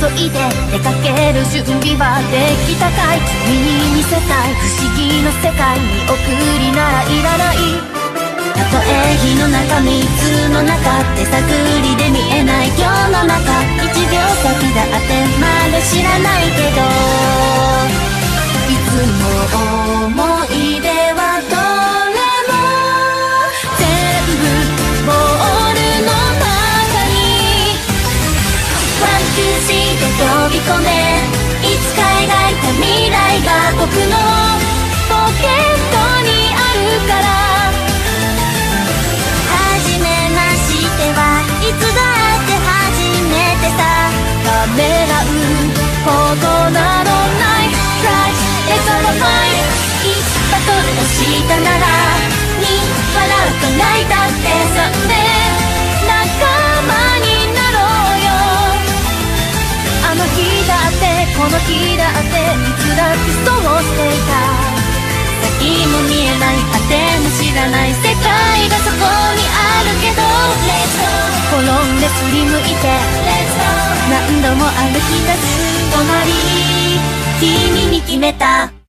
いで出かける準備はできたかい？君に見せたい不思議の世界に送りならいらない。たとえ火の中水の中手探りで見えない今日の中1秒先だってまだ知らないけど、いつも思い出はどれも全部ボールの中にワンツーして飛び込め、いつか描いた未来が僕のポケットにあるから。初めましてはいつだって初めてさ、ためらうことなどない。Let's all fight いつバトルをしたならに笑うと泣いたってそんで仲間になろうよ。あの日だってこの日だっていつだってそうしていた。先も見えない果ても知らない世界がそこにあるけど Let's go 転んで振り向いて Let's go 何度も歩き出す隣君に決めた。